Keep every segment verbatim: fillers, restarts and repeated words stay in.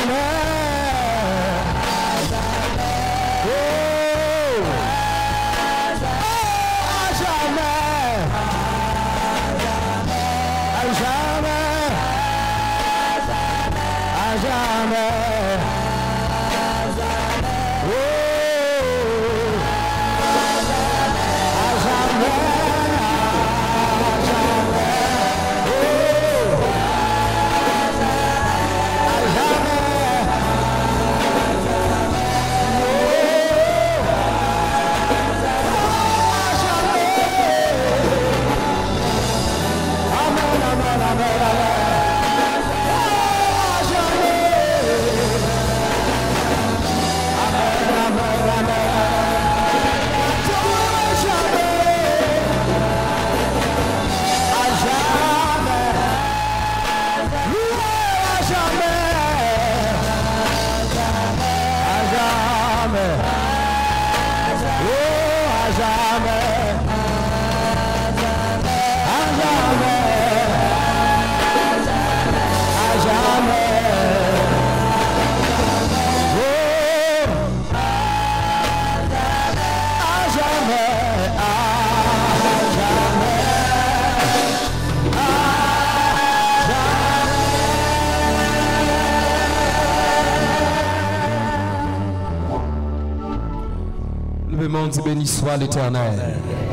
Dit béni soit l'Éternel.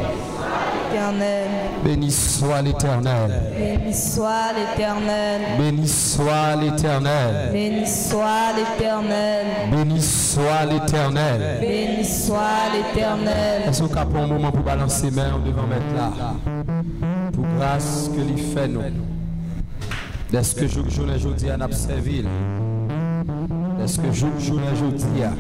Béni soit l'Éternel. Béni soit l'Éternel. Béni soit l'Éternel. Béni soit l'Éternel. Béni soit l'Éternel. Béni soit l'Éternel. Est-ce qu'on a un moment pour balancer main devant mettre là? Pour grâce que lui fait nous. Est-ce que jour journée aujourd'hui à Napserville? Est-ce que jour journée aujourd'hui à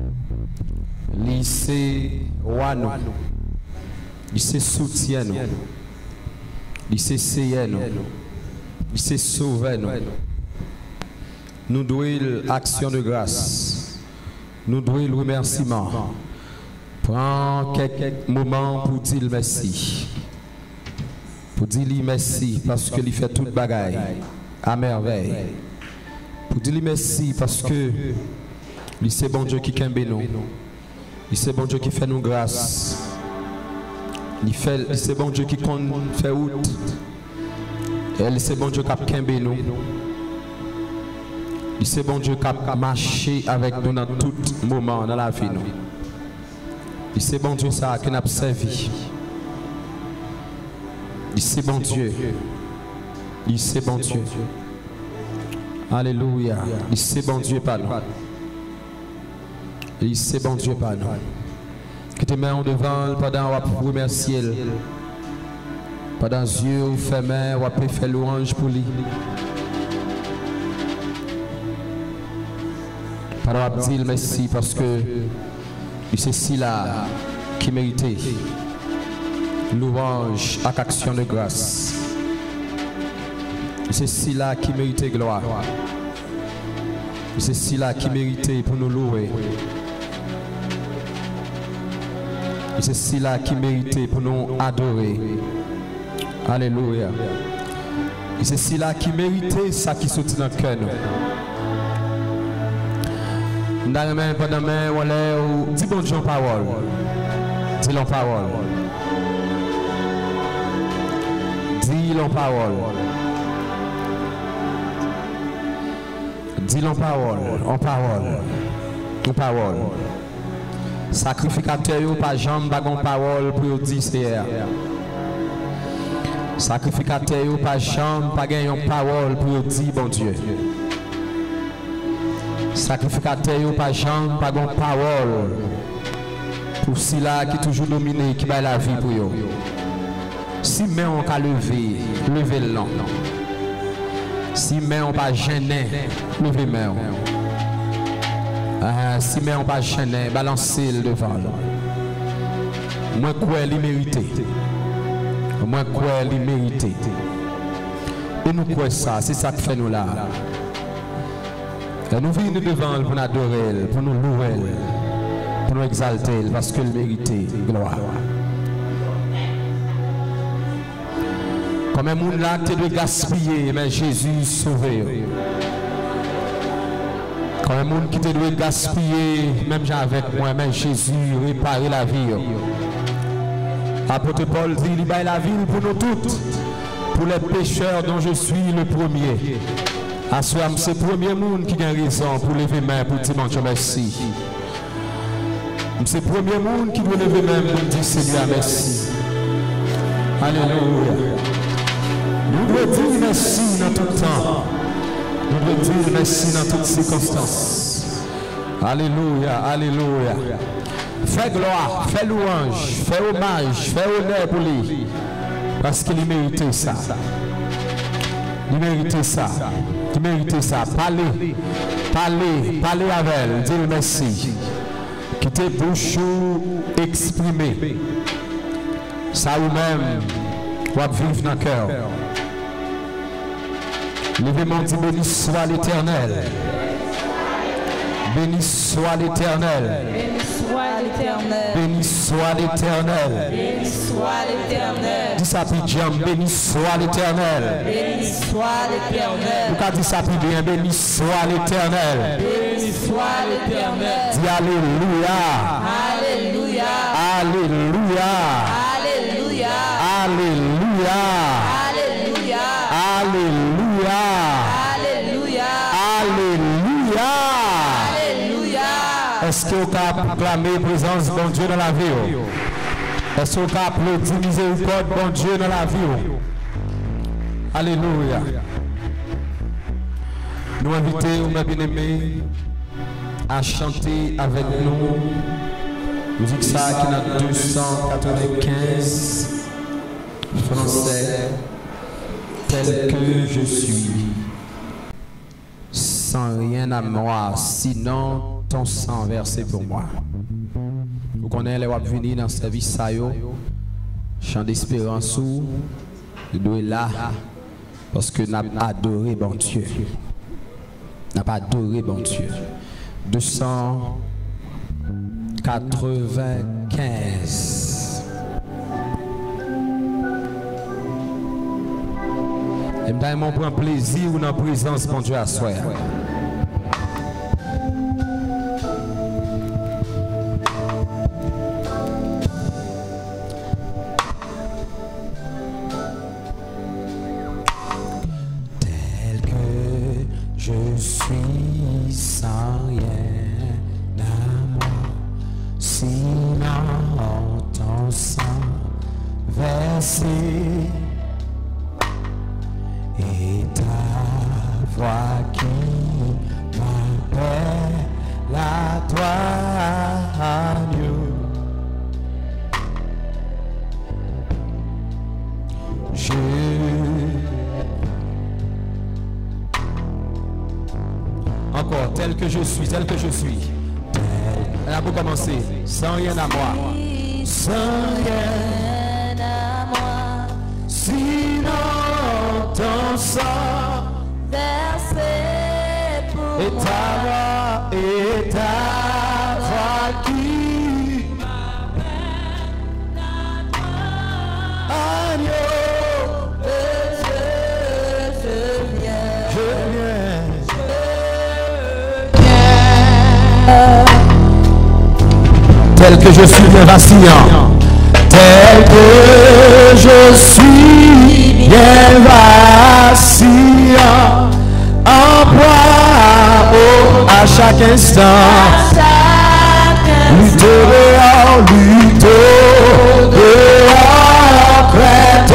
lycée Wano, lycée soutien nous, lycée C N, lycée sauver nous. Nous devons l'action de grâce, nous devons le remerciement. Prends quelques moments pour dire merci, pour dire merci parce que il fait toute bagaille à merveille, pour dire merci parce que c'est bon Dieu qui kembe nous. C'est bon Dieu qui fait nous grâce. C'est bon Dieu qui fait route. Et c'est bon Dieu qui a kembe nous. C'est bon Dieu qui a marché avec nous dans tout moment dans la vie. C'est bon Dieu ça qui nous a servi. C'est bon Dieu. C'est bon Dieu. Alléluia. C'est bon Dieu par nous. Et c'est bon Dieu par nous. Que tes mains devant pendant qu'on remercier. Pendant les yeux fermés, on peut faire louange pour lui. Pendant qu'on dit merci parce que c'est ceci là qui méritait louange à action de grâce. C'est ceci là qui méritait gloire. C'est ceci là qui méritait pour nous louer. C'est ceci là qui méritait pour nous adorer. Alléluia. C'est ceci là qui méritait ça qui sortit dans le cœur. Dans la main, pendant la main, on est dis bon Dieu en parole. Dis-le en parole. Dis-le en parole. Dis-le en parole. En parole. En parole. Sacrificateur, pas jambe, pas de parole pour dire c'est. Sacrificateur, pas jambe, pas de parole pour dire bon Dieu. Sacrificateur, pas jambe, pas de parole pour ceux-là qui toujours dominé, qui bat la vie pour eux. Si mais on peut lever, lever le long. Si mais on pas gêner, lever main. Ah, si mais on pas gêner, balancer le devant. Moi quoi il mérite. Moi quoi il mérite. Et nous quoi ça, c'est ça que fait nous là. Et nous venons devant pour nous adorer, pour nous louer, pour nous exalter, parce qu'il mérite gloire. Comme un monde là, tu dois gaspiller, mais Jésus sauvé. Quand un monde qui te doit gaspiller, même avec moi-même, Jésus, réparer la vie. Apôtre Paul dit, il baille la ville pour nous toutes, pour les pécheurs dont je suis le premier. À ce moment, c'est le premier monde qui a raison pour lever main pour dire mon Dieu merci. C'est le premier monde qui doit lever main pour dire Seigneur merci. Alléluia. Nous devons dire merci dans tout temps. Nous devons dire merci dans toutes circonstances. Alléluia, alléluia. Fais gloire, fais louange, fais hommage, fais honneur pour lui. Parce qu'il méritait ça. Il méritait ça. Il méritait ça. Parlez, parlez, parlez avec elle. Dis merci. Quittez bouche exprimer. Ça ou même, va vivre dans le cœur. Levez-moi, dit béni soit l'Éternel. Béni soit l'Éternel. Béni soit l'Éternel. Béni soit l'Éternel. Béni soit l'Éternel. Dis ça puis Diam, béni soit l'Éternel. Béni soit l'Éternel. Pourquoi dis ça puis bien, béni soit l'Éternel. Béni soit l'Éternel. Dis Alléluia. Alléluia. Alléluia. Alléluia. Alléluia. Alléluia. Alléluia. Alléluia. Alléluia. Alléluia. Est-ce que vous pouvez proclamer la présence de bon Dieu dans la vie? Est-ce que vous pouvez applaudir miséricorde bon Dieu dans la vie? Alléluia. Nous invitons, mes bien-aimés, à chanter avec nous. Musique ça qui est dans deux cent quatre-vingt-quinze français, tel que je suis. Sans rien à moi, sinon ton sang versé pour moi. Vous connaissez les wap venir dans ce service ça yo, chant d'espérance ou de là parce que n'a pas adoré bon Dieu. N'a pas adoré bon Dieu. deux cent quatre-vingt-quinze. Et me prend plaisir ou dans la présence bon Dieu à soi. Tel que je suis sans rien à moi, sinon ton sang versé. Et ta voix qui m'appelle à toi, Dieu. Je encore tel que je suis, tel que je suis. Elle a beau commencer, sans rien à moi, sans rien à moi, sinon ton sang Versé pour et ta voix, et ta voix qui m'appelle à toi, agneau de Dieu, je viens, je viens, je viens, tel que je suis bien vacillant, tel que je suis bien vacillant, en proie oh, à chaque instant, lutte dehors, lutte dehors, crête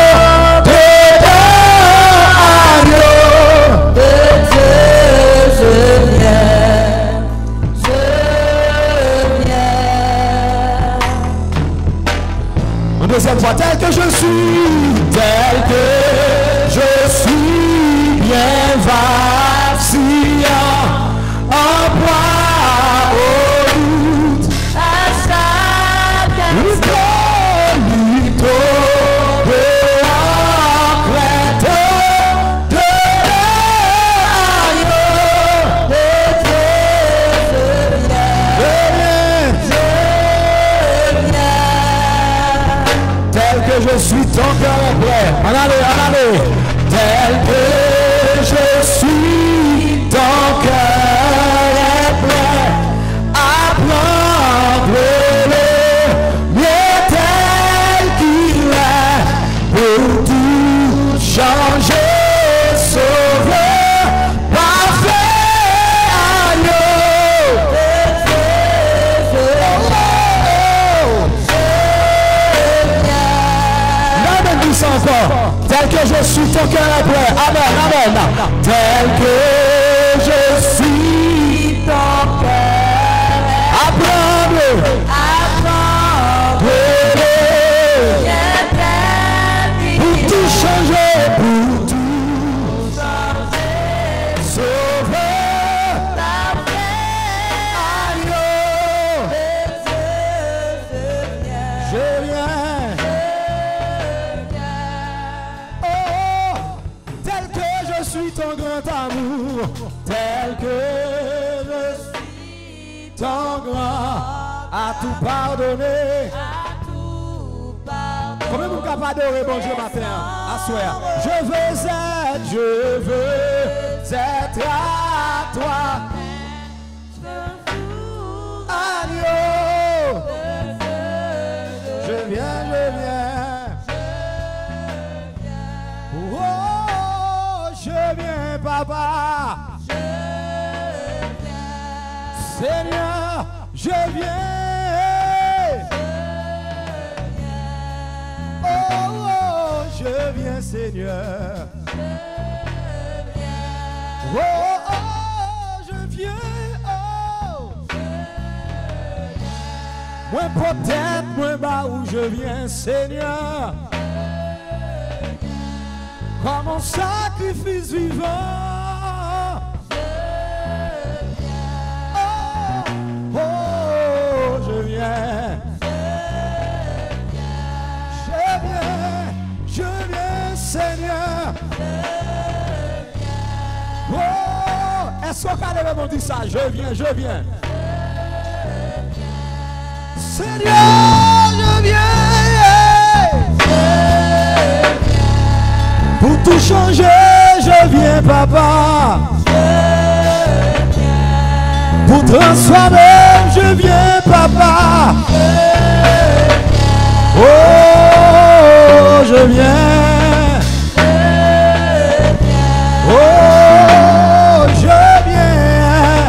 dedans, agneau de Dieu, je viens, je viens. Une deuxième fois, tel que je suis, tel que je suis bien vacillant, en proie au doute, à chaque instant, lutte dehors, crête dedans, agneau de Dieu, je viens, je viens, tel que je suis, ton cœur est prêt. En allez, en allez. Tel que je suis, ton cœur Tel que je suis, ton cœur est prêt. Amen, amen. Tel que je suis, ton cœur est apprendre, apprendre, pour tout changer, pour tout changer, sauver, agneau, je viens. Je suis ton grand amour, tel que je suis ton grand, à tout pardonner. Combien vous capable d'adorer bon Dieu matin? Assoir. Je veux être, je veux être à toi. Agneau, je viens, je viens. Je viens, papa. Je viens. Seigneur, je viens. Oh, oh, je viens, Seigneur. Oh, oh, je viens. Oh. Moi, peut-être, moi, bas où je viens, Seigneur. Comme un sacrifice vivant. Oh, oh, je viens. Je viens, je viens, Seigneur. Oh, est-ce qu'on a vraiment dit ça? Je viens, je viens. Seigneur, je viens. Pour tout changer, je viens, papa. Pour transformer, je viens, papa. Oh, je viens. Oh, je viens.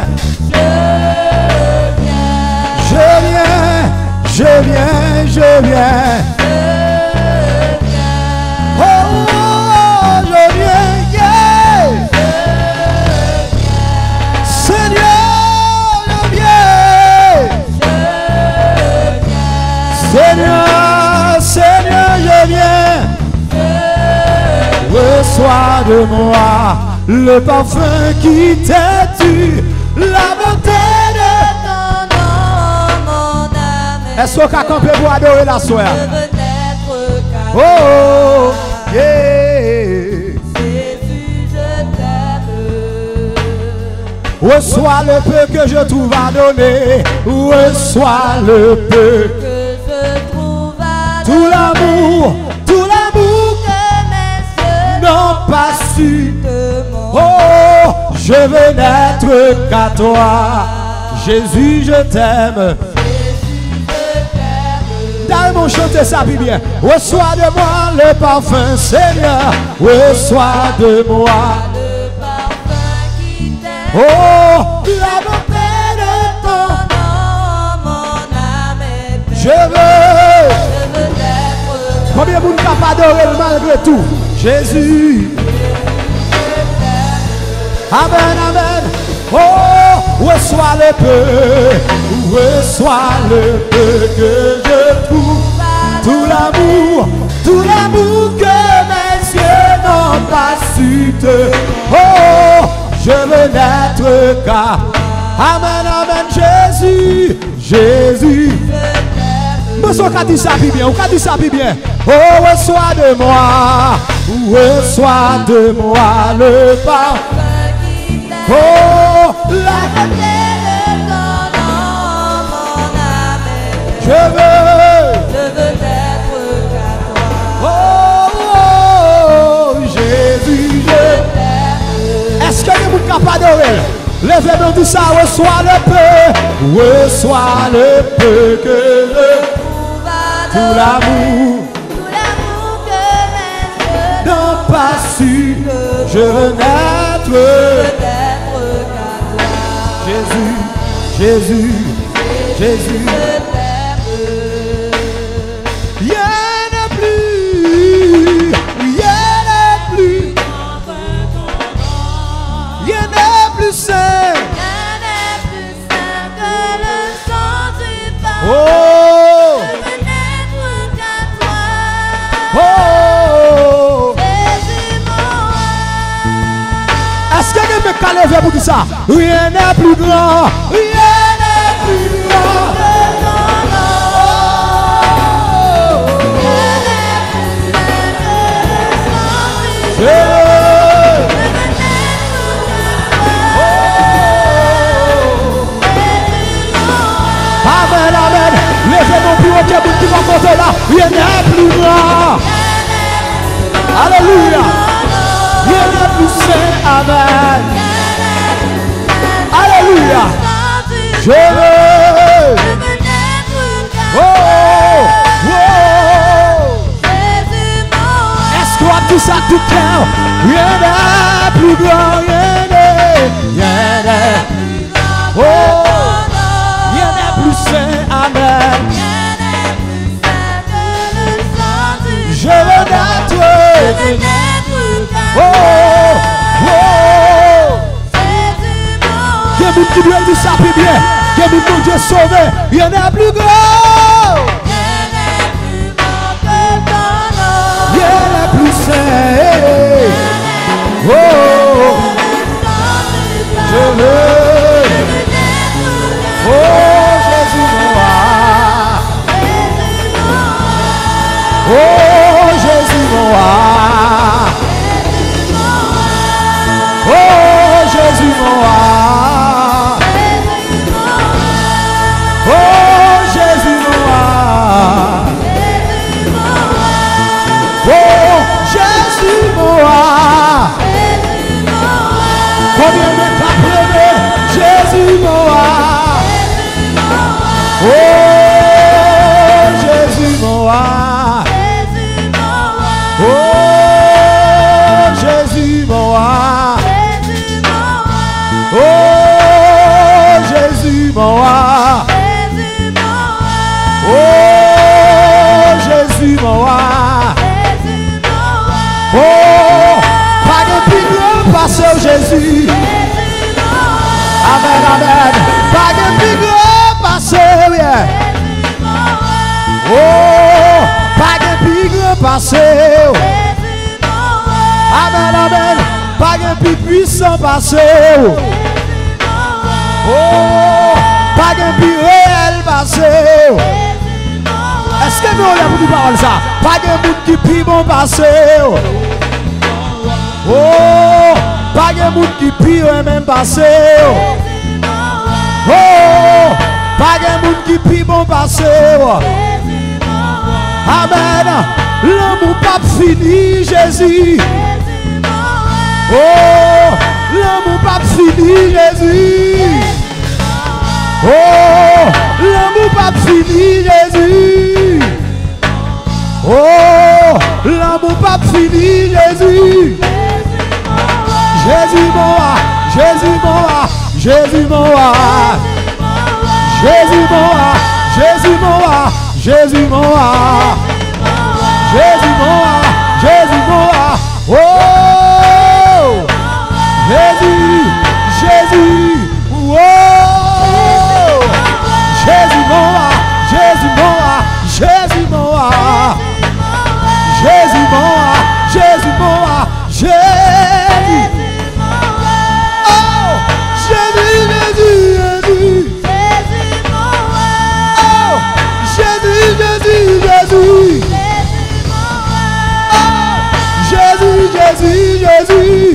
Je viens, je viens, je viens. Seigneur, Seigneur, je viens. Reçois de moi le parfum qui t'est dû, la bonté de ton nom, mon âme. Est-ce qu'on a campé pour adorer la soeur? Oh, oh, yeah. Jésus, je t'aime. Reçois le peu que je trouve à donner. Reçois le peu. Tout l'amour, tout l'amour que mes yeux n'ont pas su. Oh, je veux n'être qu'à toi. Jésus, je t'aime. D'ailleurs, mon chanter ça puis bien. Reçois de moi le parfum, Seigneur. Reçois de moi le parfum qui t'aime. Oh, la bonté de ton nom, mon âme est belle. Je veux. Combien vous ne pouvez pas adorer malgré tout? Jésus. Amen, amen. Oh, reçois le peu, reçois le peu que je trouve. Tout l'amour, tout l'amour que mes yeux n'ont pas su te. Oh, je veux n'être qu'à. Amen, amen, Jésus, Jésus. Monsieur, on a dit ça bien, on a dit ça bien. Oh, reçois de moi, reçois de moi le parfum qui t'aime. Oh, la bonté de ton nom, mon âme est belle. Je veux, je veux être qu'à toi. Oh, oh, Jésus, je t'aime. Est-ce que vous êtes capable d'adorer? Levez-nous du ça, reçois le peu, reçois le peu que je. Tout l'amour, tout l'amour que mes yeux n'ont pas su, je veux naître, Jésus, Jésus, Jésus, rien n'a plus, rien n'a lever pour dire ça. Rien n'est plus grand. Rien n'est plus grand. Amen, amen. Levez mon plus haut que vous qui va monter là. Rien n'est plus grand. Alléluia. Rien n'est plus saint. Amen. Alléluia. Je veux. Oh, oh. Est-ce qu'on a tout ça, tout cœur? Rien n'est plus grand. Rien n'est. Rien n'est. Oh. Rien n'est plus saint. Amen. Je veux d'être. Oh, oh. Que vous qui doit dire ça plus bien. Que vous mon Dieu sauvé. Rien n'est plus grand. Rien n'est plus saint. Oh, je veux. Oh, Jésus mon roi. Oh, Jésus mon roi. Oh, Jésus mon roi. Oh, Jésus mon roi. Oh, Jésus mon roi. Combien de temps pleurer? Jésus mon roi. Oh, Jésus mon roi. Oh, Jésus mon roi. Oh, Jésus mon roi. Oh, Jésus mon roi. Oh, pas de plus grand passé au Jésus. Amen, amen. Pas de plus grand passé, yeah. Oh, pas de plus grand passé. Amen, amen. Pas de plus puissant passé. Oh, pas de plus réel passé. Est-ce que nous avons dit parole ça? Pas de monde qui prie bon passé. Oh, pas de monde qui pire même passé. Oh, pas de monde qui prie bon passé. Amen. L'amour pas fini, Jésus. Oh, l'amour pas fini, Jésus. Oh, l'amour pas fini, Jésus. Oh, l'amour pas fini, Jésus. Jésus mon roi, Jésus mon roi, Jésus mon roi. Jésus mon roi, Jésus mon roi, Jésus mon roi. Jésus mon roi, Jésus mon roi. Oh, Jésus, Jésus. Oh, Jésus mon roi, Jésus mon roi, Jésus mon roi. Jésus mon roi, Jésus mon roi, Jésus. Oh, Jésus, Jésus, Jésus. Oh, Jésus, Jésus, Jésus. Oh, Jésus, Jésus, Jésus.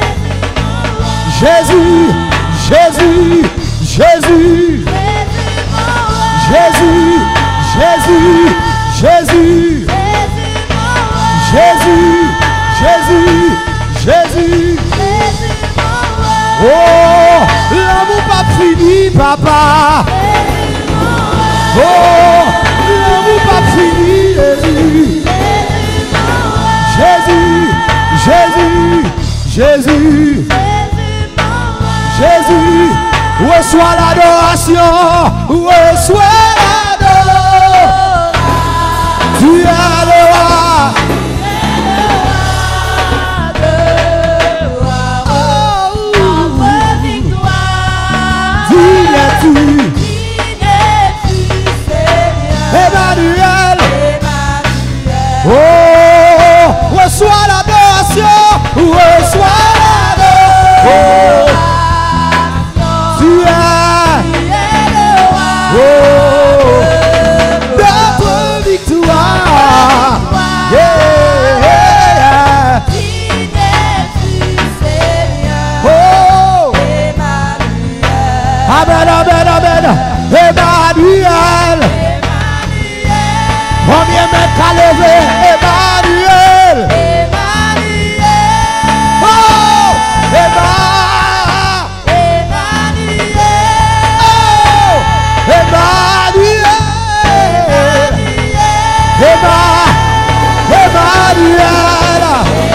Jésus, Jésus, Jésus. Jésus, Jésus, Jésus. Jésus, Jésus, Jésus. Oh, l'amour pas fini, papa. Oh, l'amour pas fini, Jésus. Jésus, Jésus, Jésus. Jésus, reçois l'adoration, reçois l'adoration. Tu es le roi. Emmanuel, oh, reçois l'adoration, reçois l'adoration. Amen, amen, amen. Emmanuel. Combien de qu'à lever? Emmanuel. Oh, Emmanuel. Oh, Emmanuel. Emmanuel.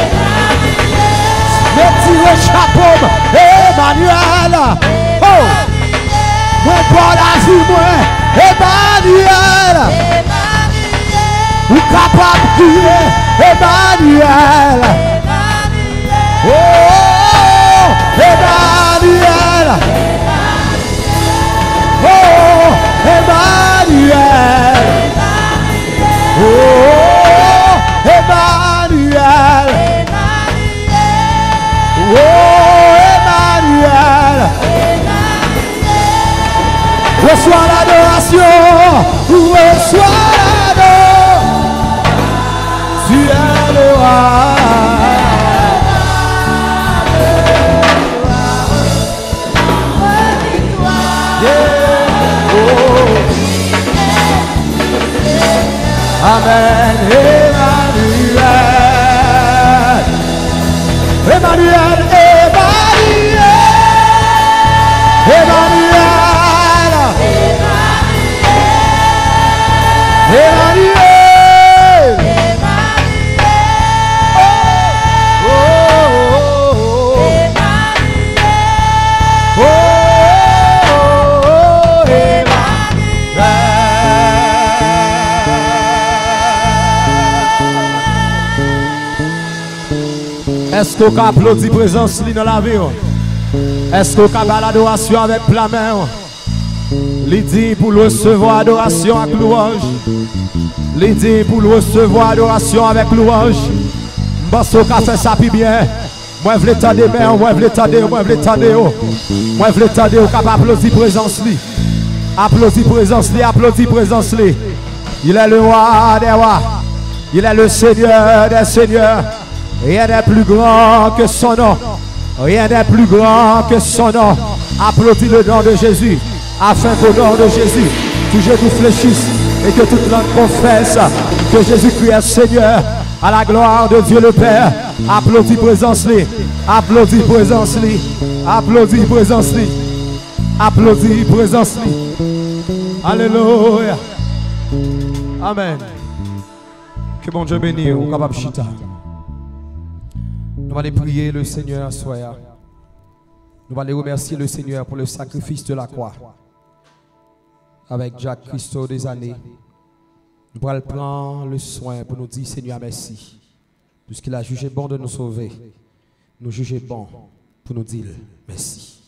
Mettez le chapeau. Emmanuel. Oh, moi pour la vie, moi. Emmanuel. Ou capable de crier. Emmanuel. Oh, Emmanuel. Oh, Emmanuel. Oh, Emmanuel. Oh, Emmanuel. Reçois l'adoration. Reçois l'adoration. Tu es le roi. Yeah. Oh. Amen. Emmanuel. Emmanuel. Emmanuel. Emmanuel. Emmanuel. Est-ce qu'on peut applaudir présence dans la vie? Est-ce qu'on peut faire l'adoration avec la main? Il dit pour recevoir adoration avec louange. Il dit pour recevoir adoration avec louange. Parce qu'on peut faire ça plus bien. Moi je veux t'aider, moi je veux t'aider, moi je veux t'aider. Moi je veux t'aider, on peut applaudir présence. Applaudis présence, applaudis présence. Il est le roi des rois. Il est le Seigneur des seigneurs. Rien n'est plus grand que son nom. Rien n'est plus grand que son nom. Applaudis le nom de Jésus. Afin qu'au nom de Jésus, tout genou fléchisse et que toute langue confesse que Jésus-Christ est Seigneur. À la gloire de Dieu le Père. Applaudis présence-lui. Applaudis présence-lui. Applaudis présence-lui. Applaudis présence-lui. Alléluia. Amen. Que bon Dieu bénisse au capable chita. Nous allons prier le Seigneur soya. Nous allons remercier le Seigneur pour le sacrifice de la croix. Avec Jacques Christo des années. Nous allons prendre le soin pour nous dire Seigneur merci. Puisqu'il a jugé bon de nous sauver. Nous juger bon pour nous dire merci.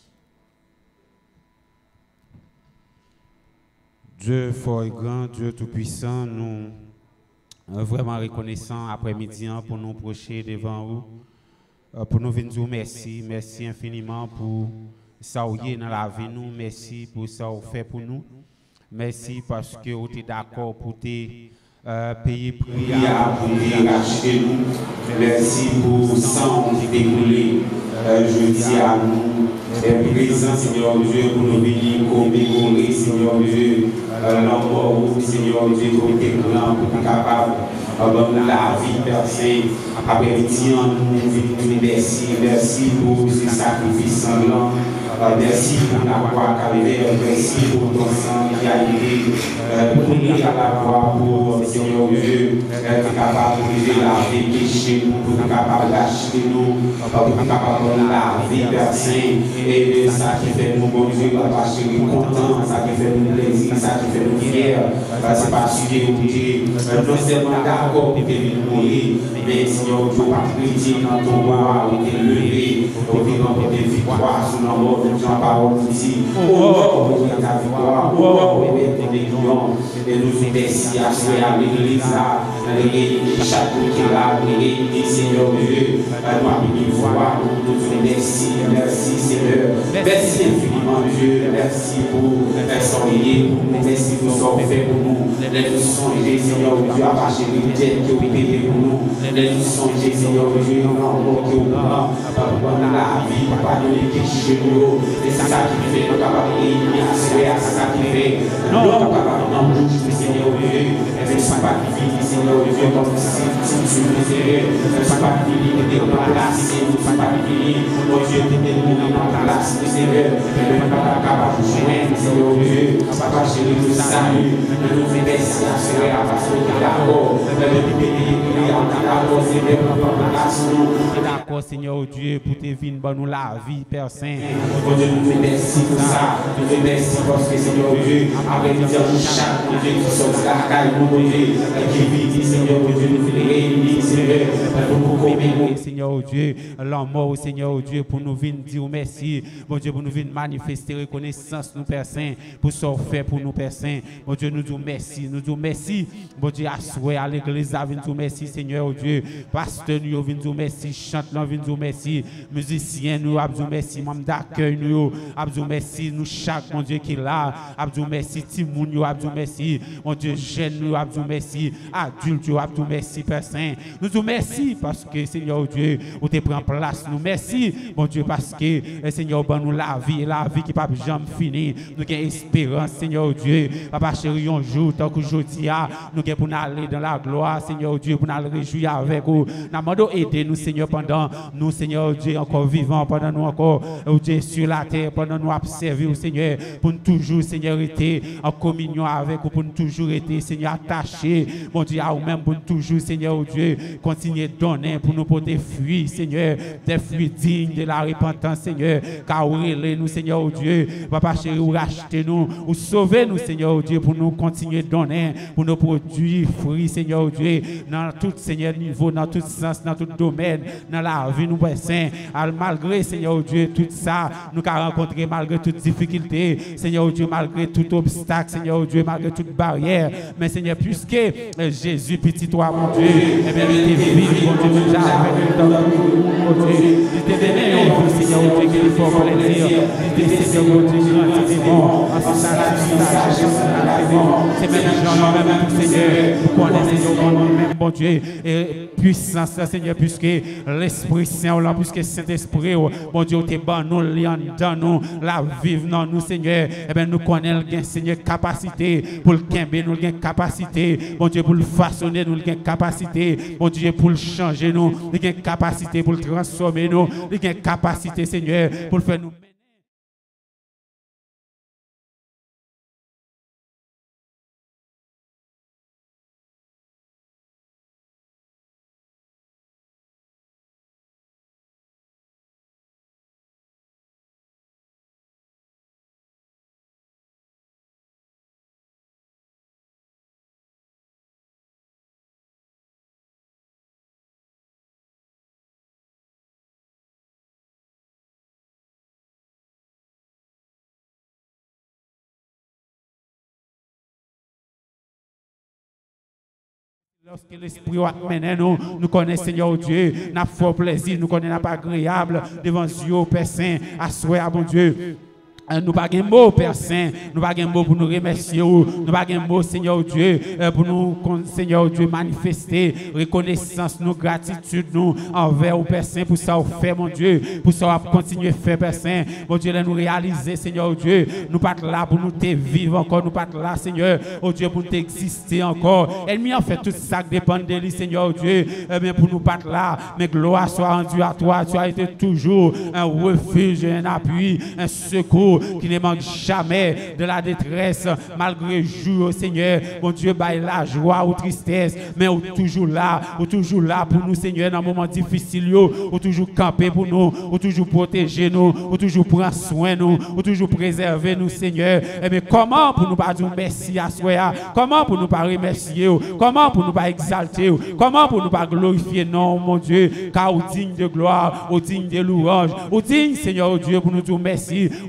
Dieu fort et grand, Dieu tout-puissant, nous sommes vraiment reconnaissants après-midi pour nous approcher devant vous. Pour nous venir dire merci, merci infiniment pour ça où est dans la vie nous, merci pour ça vous fait pour nous, merci parce que vous êtes d'accord pour te euh, payer prix à pour racheter nous, merci pour sang qui découlé, je dis à nous, et présent Seigneur Dieu pour nous venir commémorer Seigneur Dieu, l'amour Seigneur Dieu pour tes plans, pour être capable. La vie personne après-midi, nous merci, merci pour ce sacrifice sanglant, merci pour la croix calvaire, merci pour ton sang qui a été brûlé à la croix pour Seigneur Dieu, être capable de laver les péchés, pour être capable d'acheter nous, pour être capable de la vie personne, et ça qui fait nous bon Dieu, parce que nous sommes contents, ça qui fait nous plaisir, ça qui fait nous fiers, c'est parce que nous sommes non seulement d'accord pour venir mourir, mais Seigneur Dieu, pas chrétien dans ton roi, où tu es levé, pour vivre en tes victoires, sous la mort de Jean parole ici. Oh, pour ta victoire, oh, pour tes millions, et nous merci à ce à l'église, les réunir chaque jour qui est là, les réunir, Seigneur Dieu, nous avons voir, nous disons merci, merci Seigneur, merci infiniment Dieu, merci pour soigner pour nous, merci pour ce que fait pour nous, les nous songer, Seigneur Dieu, à partir de tête que vous payez pour nous, les nous songer, Seigneur Dieu, en mot que vous prend, pour la vie, pas de l'équipe chez nous, c'est ça qui fait, nous capables de réunir, c'est ça qui fait, nous capables de nous, Seigneur Dieu, et ce n'est pas fini, Seigneur Dieu, comme si tu nous Seigneur, ce n'est pas fini, de déplacer, ce n'est pas fini, mon Dieu, de démolir en place, Seigneur, mais nous ne sommes pas capables de gérer, Seigneur Dieu, pas chérir le salut, de nous remercier, Seigneur, parce que tu es d'accord, de nous bénir, en d'accord, Seigneur, pour la place, nous. D'accord, Seigneur Dieu, pour te venir, nous la vie, Père Saint. Mon Dieu, nous remercie pour ça, nous remercie parce que, Seigneur Dieu, avec nous, chaque Dieu qui sort de la caille, mon Dieu, qui vit, Seigneur Dieu, nous fait réunir, Seigneur, pour nous commémorer, Seigneur Dieu, l'amour, Seigneur Dieu, pour nous venir dire merci, mon Dieu, pour nous venir manifester reconnaissance, nous, Père Saint, pour ce fait pour nous, Père Saint. Mon Dieu, nous disons merci, nous disons merci, mon Dieu, assoyez à l'église, nous disons merci, Seigneur Dieu, pasteur, nous disons merci, chanteur, nous disons merci, musiciens, nous disons merci, membres d'accueil, nous disons merci, nous chaque, mon Dieu, qui est là, nous disons merci, Timoun, nous disons merci, mon Dieu, jeune, nous disons merci, adulte, nous disons merci, Père Saint. Nous disons merci parce que, Seigneur Dieu, vous te prends place, nous merci, mon Dieu, parce que, Seigneur, ben nous la vie, la vie qui ne peut jamais finir, nous avons espérance, Seigneur Dieu, Papa chéri, un jour, tant que je dis, nous sommes pour aller dans la gloire, Seigneur Dieu, pour nous réjouir avec vous. Nous demandons aider nous, Seigneur, pendant nous, Seigneur Dieu, encore vivants, pendant nous encore, Dieu, sur la terre, pendant nous observer, Seigneur, pour nous toujours, Seigneur, être en communion avec vous, pour nous toujours être, Seigneur, attachés, mon Dieu, à vous-même, pour nous toujours, Seigneur Dieu, continuer de donner, pour nous porter fruits, Seigneur, des fruits dignes de la repentance, Seigneur, car vous nous, Seigneur Dieu, Papa chéri, vous rachetez nous, vous sauvez nous, Seigneur Dieu, pour nous continuer de donner, pour nous produire fruits, Seigneur Dieu, dans tout, Seigneur, niveau, dans tout sens, dans tout domaine, dans la vie, nous, Père Saint, malgré, Seigneur Dieu, tout ça, nous avons rencontré malgré toutes difficultés, Seigneur Dieu, malgré tout obstacle, Seigneur Dieu, malgré toute barrière, mais Seigneur, puisque Jésus, petit toi, mon Dieu, et bien, il était vivre, mon Dieu, déjà, avec dans le monde, mon Dieu, il était béni, Seigneur Dieu, qu'il est fort plaisir, il était, Seigneur Dieu, il était bon, en ce c'est même gens, même Seigneur, pour qu'on ait, Seigneur, même bon Dieu, et puissance, Seigneur, puisque l'Esprit Saint, puisque Saint-Esprit, bon Dieu, t'es bon, nous, dans nous, la vivre dans nous, Seigneur, et bien nous connaissons, Seigneur, capacité pour le quimber, nous, avons capacité, bon Dieu, pour le façonner, nous, avons capacité, bon Dieu, pour le changer, nous, nous avons capacité pour le transformer, nous, nous avons capacité, Seigneur, pour le faire nous. Lorsque l'Esprit mène nous, nous connaissons Seigneur Dieu, nous fort plaisir, nous connaissons pas agréable devant Dieu, Père Saint, à souhait à mon Dieu. Nous pas un mot, Père Saint, nous pas un mot pour nous remercier, nous pas un mot, Seigneur Dieu, pour nous, Seigneur Dieu, manifester reconnaissance, nous, gratitude, nous, envers au Père Saint, pour ça, on fait, mon Dieu, pour ça, on continue à faire, Père Saint, mon Dieu, nous réaliser, Seigneur Dieu, nous pas là pour nous te vivre encore, nous pas là, Seigneur, oh Dieu, pour nous exister encore. Ennemi, en fait, tout ça dépend de lui, Seigneur Dieu, mais pour nous pas là, mais gloire soit rendue à toi, tu as été toujours un refuge, un appui, un secours qui ne manque jamais de la détresse, malgré jour, Seigneur, mon Dieu, by la joie ou tristesse, mais ou toujours là, ou toujours là pour nous, Seigneur, dans un moment difficile, ou toujours camper pour nous, ou toujours protéger nous, ou toujours prendre soin de nous, ou toujours préserver nous, Seigneur. Et mais comment pour nous pas dire merci à soi, comment pour nous pas remercier, comment pour nous pas exalter, comment pour nous pas glorifier, non, mon Dieu, car au digne de gloire, au digne de louange, au digne, Seigneur Dieu, pour nous dire merci, au digne,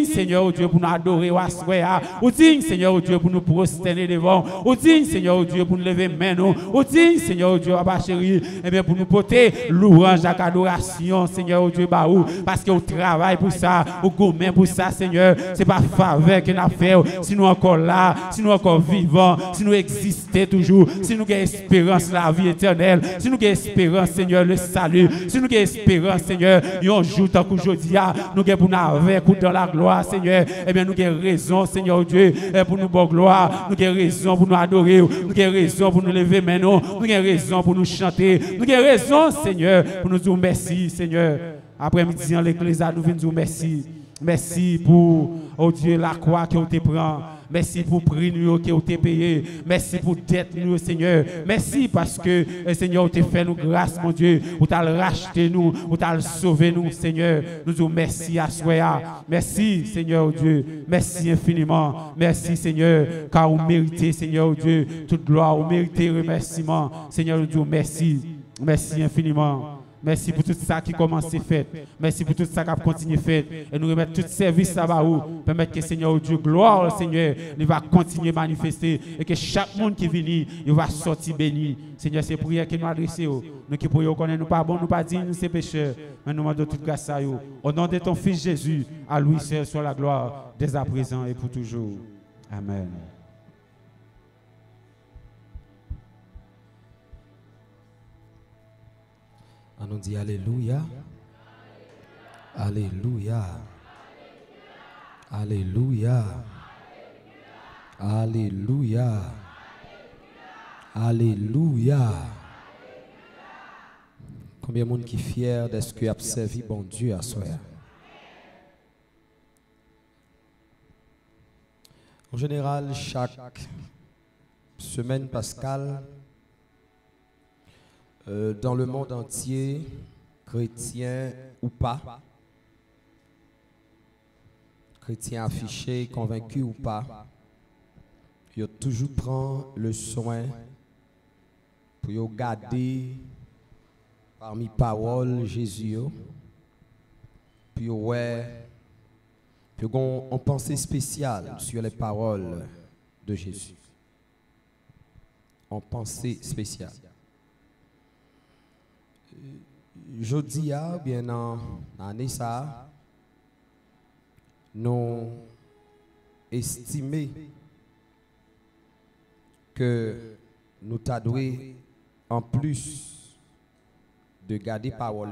Seigneur oh Dieu, pour nous adorer, ou digne, Seigneur oh Dieu, pour nous prosterner devant, ou digne, Seigneur oh Dieu, pour nous lever main, ou digne, Seigneur oh Dieu, ma chérie, et bien pour nous porter louange à adoration, Seigneur oh Dieu, baou, parce que au travail pour ça, au gourmet pour ça, Seigneur, c'est pas faveur qu'on a fait, si nous encore là, si nous encore vivants, si nous existons toujours, si nous avons espérance la vie éternelle, si nous avons espérance, Seigneur, le salut, si nous avons espérance, Seigneur, un jour tant qu'aujourd'hui, nous avons pour nous avec ou dans la gloire, Seigneur, eh bien nous avons raison, Seigneur Dieu, pour nous bonne gloire, nous avons raison pour nous adorer, nous avons raison pour nous lever maintenant, nous avons raison pour nous chanter, nous avons raison, Seigneur, pour nous dire merci, Seigneur. Après-midi, en l'église, nous venons dire merci. Merci pour, oh Dieu, la croix que vous te prend. Merci pour prix nous que vous te payé. Merci pour dette nous, Seigneur. Merci parce que, Seigneur, vous te fait nous grâce, mon Dieu. Vous t'as racheté nous, vous t'as sauvé nous, Seigneur. Nous disons merci à soi. Merci, Seigneur, oh Dieu. Merci infiniment. Merci, Seigneur, car vous méritez, Seigneur, oh Dieu, toute gloire. Vous méritez remerciement. Seigneur, nous disons merci. Merci infiniment. Merci pour tout ça qui commence à faire. Merci pour tout ça qui a continué à faire. Et nous remettre tout service à vous. Permettre que Seigneur Dieu, gloire au Seigneur, il va continuer à manifester. Et que chaque monde qui vient, il va sortir béni. Seigneur, c'est prière que nous adressons. Nous qui pourrions connaître, nous pas bon, nous pas dignes, nous sommes pécheurs. Mais nous demandons toute grâce à vous. Au nom de ton Fils Jésus, à lui seul soit la gloire, dès à présent et pour toujours. Amen. On nous dit Alléluia. Alléluia. Alléluia. Alléluia. Alléluia. Combien de monde qui est fier de ce qu'il a servi bon Dieu à soi? En général, chaque semaine pascale, Euh, dans le monde entier, chrétien ou pas, chrétien affiché, convaincu ou pas, il toujours prend le soin pour garder parmi paroles Jésus, puis ouais, puis on, on pensée spéciale sur les paroles de Jésus. En pensée spéciale. Jeudi, bien en année ça, nous estimons que nous t'adouons en plus de garder parole,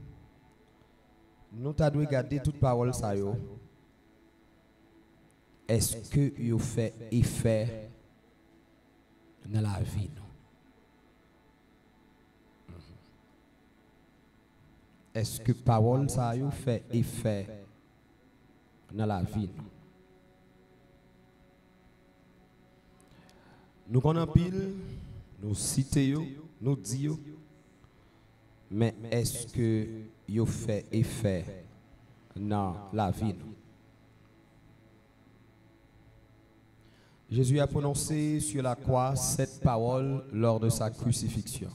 nous t'adouons garder toute parole ça yo. Est-ce que vous fait effet dans la vie? Est-ce que parole ça a fait effet dans la vie? Nous connaissons pile, nous citons, nous disons, mais est-ce que vous fait effet dans la vie? Jésus a prononcé sur la croix cette parole lors de sa crucifixion.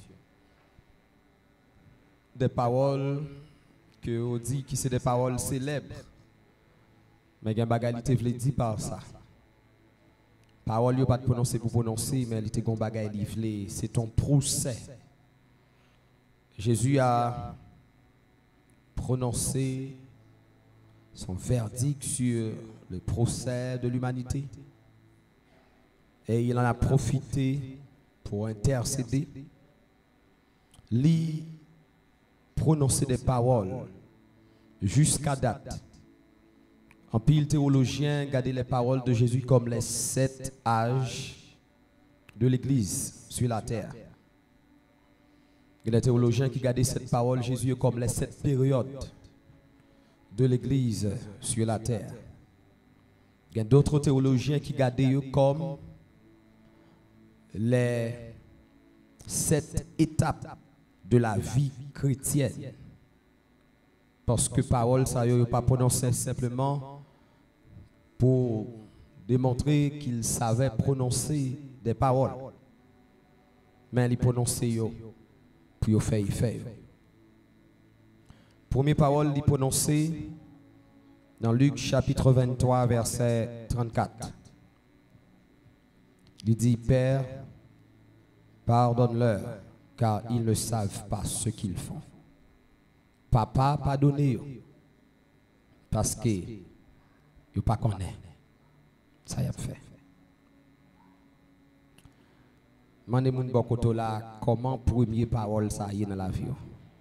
Des paroles que on dit qui c'est des paroles célèbres. Mais il y a une bagalité qui dit par ça. Parole yo pas de prononcer pour prononcer, mais il était gon bagay livlé, c'est ton procès. Jésus a prononcé son verdict sur le procès de l'humanité. Et il en a profité pour intercéder. Lui prononcer des paroles jusqu'à date. En pile théologien, regardez les paroles de Jésus comme les sept âges de l'Église sur la terre. Il y a des théologiens qui regardent cette parole Jésus comme les sept périodes de l'Église sur la terre. Il y a d'autres théologiens qui regardent comme les sept étapes de la vie chrétienne. Parce que parole, ça n'a pas prononcé simplement pour démontrer qu'il savait prononcer des paroles. Mais il prononçait pour faire effet. Première parole, il prononçait Dans Luc chapitre vingt-trois, verset trente-quatre. Il dit, Père, pardonne-leur, car ils ne savent pas ce qu'ils font. Papa, pardonnez-eux, parce que ils pas connaissent. Ça y a fait. Mandez moun bokoto là, comment première parole ça y est dans la vie.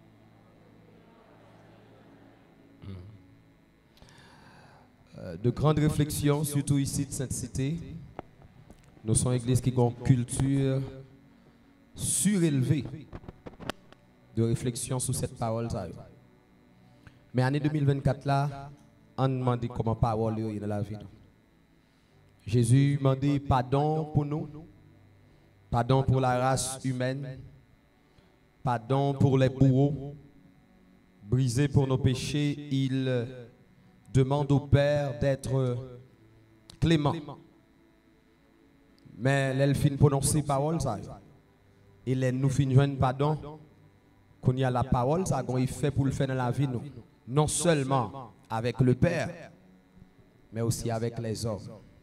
De grandes réflexions, surtout ici de Sainte-Cité. Nous sommes une église qui a une culture surélevée de réflexion sur cette parole. Mais l'année deux mille vingt-quatre, là, on demande comment parole est dans la vie. Jésus demandait pardon pour nous, pardon pour la race humaine, pardon pour les bourreaux, brisé pour nos péchés. Il demande au Père d'être clément. Mais elle fin prononcer parole ça. Et elle nous fin joindre pardon. Qu'on y a la parole ça qu'on fait pour le faire dans la vie nous. Non seulement avec le Père, mais aussi avec les hommes.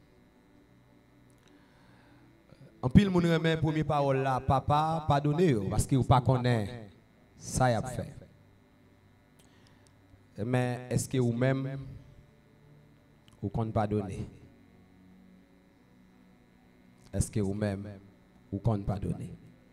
En pile moun remet première parole là, papa pardonnez parce que vous pas connaît ça y a fait. Mais est-ce que vous-même vous comptez pardonner? Est-ce que vous-même vous comptez pardonner?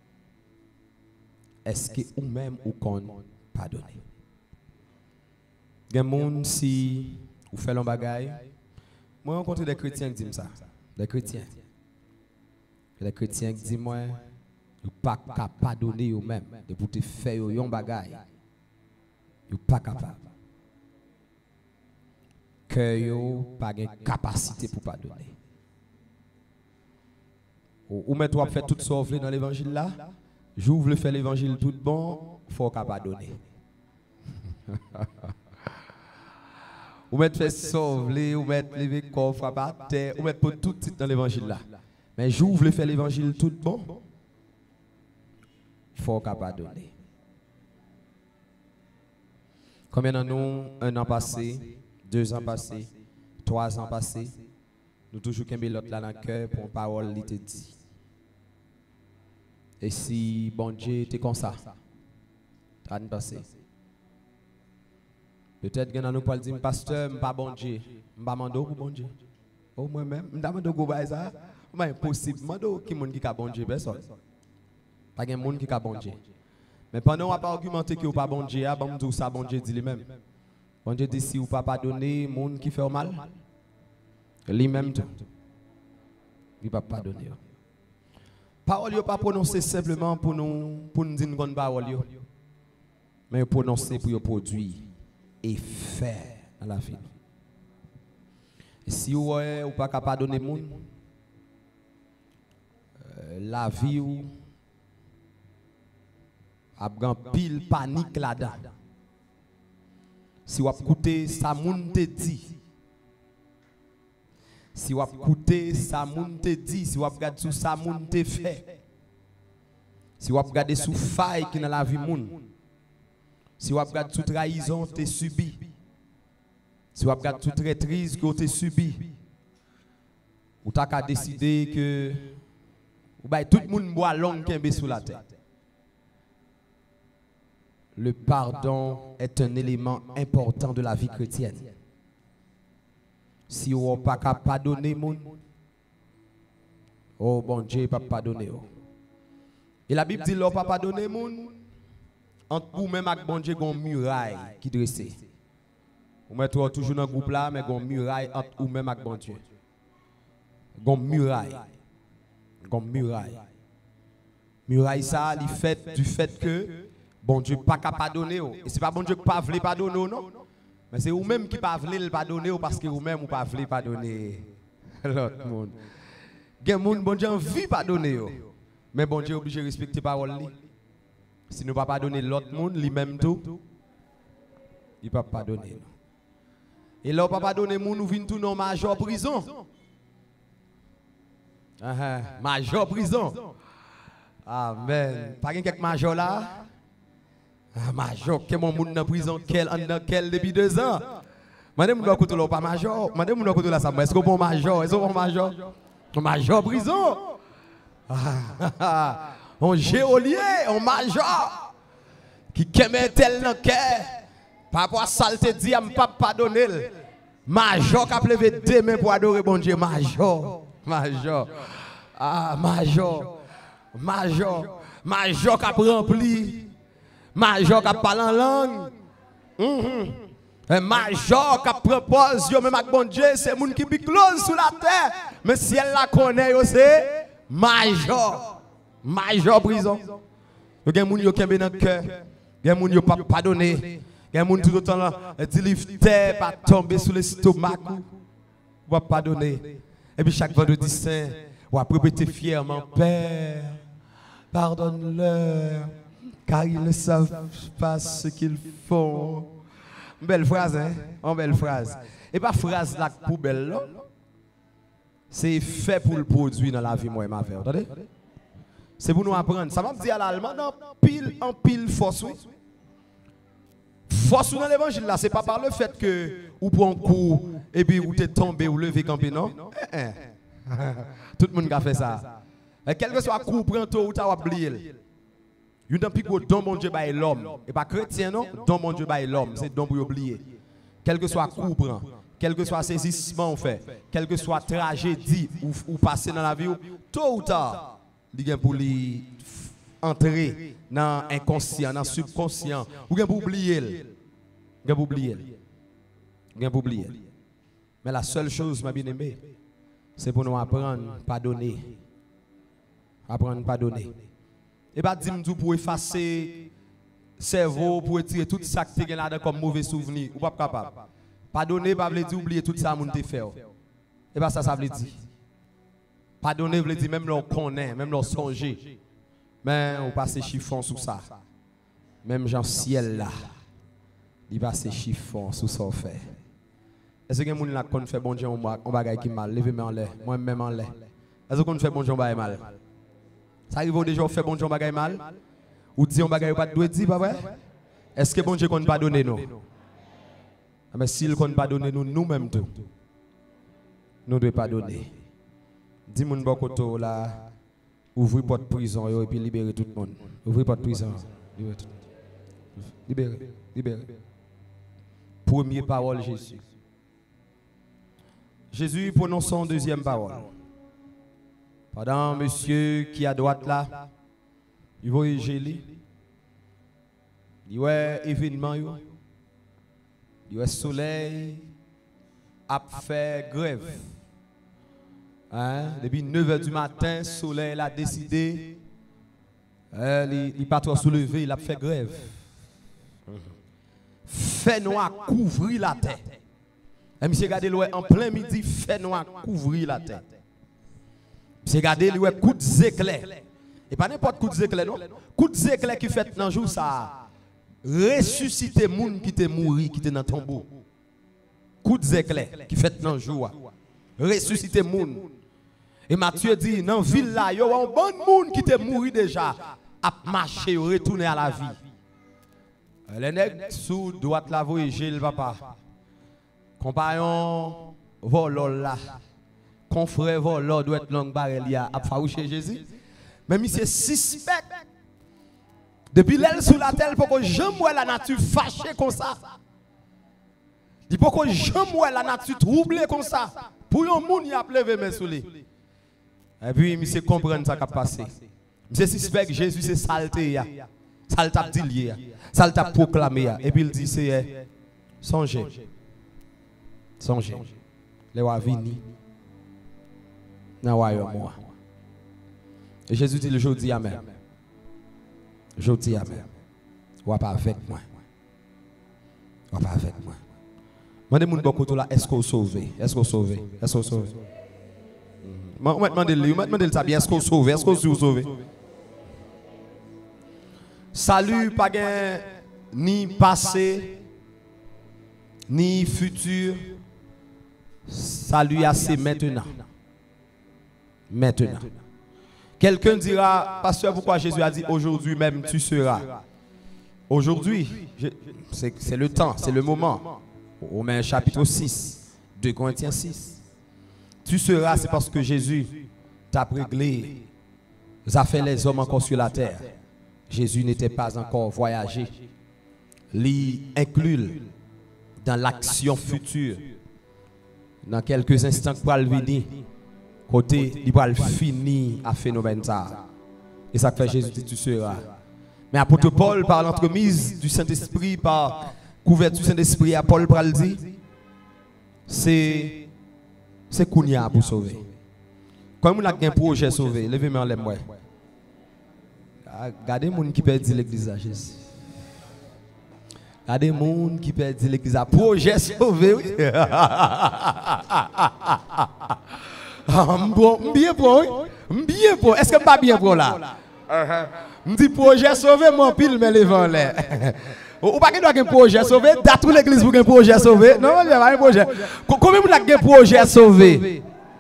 Est-ce que vous-même vous comptez pardonner? Il y a des gens si vous faites un bagage. Moi, je rencontre des chrétiens qui disent ça. Des chrétiens. Des chrétiens qui disent moi, vous ne pas pardonner vous-même. De pour te faire un bagage. Vous pas capable. Que vous pas de capacité pour pardonner. Ou même toi faire tout sauver dans l'évangile là. J'ouvre le faire l'évangile tout bon, faut qu'à pardonner. Ou mettre fait sauver, ou mettre lever coffre à terre, ou mettre pour tout titre dans l'évangile là. Mais j'ouvre le faire l'évangile tout bon, faut qu'à pardonner. Combien d'entre nous, un an passé, deux ans passés, trois ans passés, nous toujours qu'un l'autre là dans le cœur pour une parole qui te dit. Et si bon Dieu était comme ça, ça ne passe. Peut-être que nous pouvons dire, pasteur, je ne suis pas bon Dieu. Je ne suis pas pour bon Dieu. Oh, moi-même, je ne suis pas pour ça. C'est impossible. Je ne suis pas qui est bon Dieu. Personne. Pas de monde qui est bon Dieu. Mais pendant qu'on n'a pas argumenté que vous pas bon Dieu, je vais dire ça, bon Dieu dit lui-même. Bon Dieu dit, si vous ne pouvez pas donner monde qui fait mal, lui-même tout. Il ne va pas donner. Parole n'est pas prononcée simplement pour nous, pour nous dire une bonne parole, mais prononcée pour produire et faire dans la vie. Et si vous n'avez pas capable de donner monde, euh, la vie ou a grand pile panique là-dedans. Si vous écoutez ça moun te dit, si vous écoutez ça moun te dit, si vous regardez sous ça moun te fait, si vous regardez sous faille qui dans la vie moun, si vous regardez sous trahison te subi, si vous regardez sous traîtrise que te subi, ou t'as qu'à décider que ou bah tout le monde boit long kembe sous la tête. Le pardon est un élément important de la vie chrétienne. Si vous n'avez pas qu'à pardonner, oh bon Dieu, pas pardonner. Et la Bible dit, l'on pas pardonner, entre vous même avec bon Dieu, il y a une muraille qui dresse. Vous mettez toujours dans le groupe là, mais il y a une muraille entre vous même avec bon Dieu. Il y a une muraille. Il y a une muraille. Muraille, ça, il fait du fait que bon Dieu pas capable de pardonner. Et ce n'est pas bon Dieu qui ne veut pas pardonner, non? Mais c'est vous-même qui ne voulez pas pardonner parce que vous-même vous ne voulez pas pardonner l'autre monde. Il y a des gens bon Dieu envie de pardonner. Mais bon Dieu est obligé de respecter la parole. Si nous ne pas pardonner l'autre monde, lui-même tout, il ne peut pas pardonner. Et là, on ne peut pas pardonner, nous venons tout dans major prison. Uh -huh. Major prison. Amen. Pas quelques major là? Ah, major, que mon monde dans prison, quel, dans quel depuis deux ans? Mandez mon côté là pas major, mandez mon côté là ça est-ce que bon major, est-ce que bon major? Major prison. On géolier, on major qui kemet tel dans cœur. Par rapport à ça te dit, je ne pas pardonner. Major qui a levé deux mains pour adorer bon Dieu. Major. Major. Ah, Major. Major. Major qui a rempli. Major qui a parlé en langue. Un major qui a proposé, même avec bon Dieu, c'est le monde qui close sous la terre. Mais si elle la connaît, c'est major. Major prison. Il y a des gens qui ont dans le cœur. Il y a des gens qui n'ont pas pardonné. Il y a des gens tout le temps là, dit terre pas tomber sous l'estomac. Ou pas pardonner. Et puis chaque vendredi saint, ou après répéter fièrement, Père, pardonne-leur, car ils ne savent pas ce qu'ils font. Belle phrase, hein? Une belle phrase. Et pas phrase là pour belle là. C'est fait pour le produit dans la vie, moi et ma vie. Attendez? C'est pour nous apprendre. Ça m'a dit à l'allemand, en pile, en pile force, oui. Force dans l'évangile là, c'est pas par le fait que ou prend un coup et puis ou t'es tombé ou levé campé, non? Eh, eh. Tout le monde a fait ça. Et quel que soit le coup, prend toi ou t'as oublié. Il y a un plus gros don mon Dieu by l'homme. Et pas chrétien, non? Don mon Dieu by l'homme. C'est don pour oublier. Quel que soit le coup, prend. Quel que soit saisissement on fait. Quel que soit tragédie ou, ou passer dans la vie, tôt ou tard, il y a pour lui entrer dans l'inconscient, dans le subconscient. Ou bien pour oublier. Ou bien pour oublier. Ou bien pour oublier. Mais la seule chose, ma bien-aimée, c'est pour nous apprendre à pardonner. Apprendre à pardonner. Et pas dire pour effacer le cerveau, pour retirer tout ça que tu as là comme mauvais souvenir. Ou pas capable. Pardonner, pas veut dire oublier tout ça que tu as fait. Et pas ça, ça veut dire. Pardonner veut dire même l'on connaît, même l'on songer. Mais on passe chiffon sous ça. Même Jean ciel là. Il passe chiffon sous ça fait. Est-ce que quelqu'un là qu'on fait bon Dieu on bagaille qui mal, levez-moi en l'air, moi-même en l'air. Est-ce qu'on fait bon Dieu on bagaille mal? Ça arrive déjà on fait bon Dieu on bagaille mal? Ou dit on bagaille pas doit dire pas vrai? Est-ce que bon Dieu compte pardonner nous? Mais s'il compte pardonner nous nous-mêmes tout. Nous devons pardonner. Dis mon bon côté là, ouvrez porte prison et puis libérer tout le monde. Ouvrez porte prison. Libérer tout le monde. Libérer, libérer. Première parole Jésus. Jésus prononce son deuxième parole. Pendant monsieur qui est à droite là, il voit Gélie. Il voit événement, il voit soleil, a fait grève. Hein? Depuis neuf heures du matin, le soleil a décidé, euh, il n'est pas trop soulevé, il a fait grève. Fait noir couvrir la tête. Et monsieur regardez en plein midi, fait noir couvrir la tête. Monsieur regardez le coup d'éclair. Et pas n'importe coup d'éclair non. Coup d'éclair qui fait dans jour ça ressusciter moun qui te mouri, qui te dans tombeau. Coup d'éclair qui fait dans jour ressusciter moun. Et Matthieu dit dans ville là, yo un bon moun qui te mouri déjà a marcher retourner à la vie. Les nègres sous droite la voyager le papa. Compagnon volol là. Confrère volol doit être longue barrel a farouché Jésus. Mais monsieur suspect. Depuis l'aile sous la terre pour que jamais vois la nature fâchée comme ça. Il faut que jamais vois la nature troublée comme ça. Pour un monde y a levé mes sous lui. Et puis monsieur comprendre ça qui a passé. Monsieur suspect que Jésus c'est saleté ya. Ça t'a dit ça t'a proclamé et puis il dit c'est songez songez les wa vini dans royaume moi et Jésus dit le jour dit amen je dis amen ou pas avec moi ou pas avec moi demandez mon beaucoup là est-ce qu'on sauvé est-ce qu'on sauvé est-ce qu'on sauvé on va demander lui on va demander ça bien est-ce qu'on sauvé est-ce qu'on sauvé. Salut pas gain ni passé ni futur. Salut c'est maintenant. Maintenant. Quelqu'un dira, pasteur, pourquoi Jésus a dit aujourd'hui même tu seras. Aujourd'hui, c'est le temps, c'est le moment. Romains chapitre six, deux Corinthiens six. Tu seras, c'est parce que Jésus t'a réglé, a fait les hommes encore sur la terre. Jésus n'était pas encore voyagé. L'y inclut dans l'action future. Dans quelques instants, pour le venir, côté, il va finir à phénomène ça. Et ça fait Jésus dit tu seras. Mais apôtre Paul, par l'entremise du Saint-Esprit, par couverture du Saint-Esprit, à Paul pral dit, c'est c'est Kounia pour sauver. Quand on a un projet sauvé, levez-moi en l'air. Regardez les gens qui perdent l'église à Jésus. Regardez les gens qui perdent l'église à projet sauvé. Oui. Bien pour, bien pour. Est-ce que je pas bien pour là? Je dis projet sauvé, mon pile, mais les vents là. Ou pas qu'il y a un projet sauvé, dans toute l'église pour un projet sauvé. Non, il n'y a pas un projet. Combien vous avez un projet sauvé?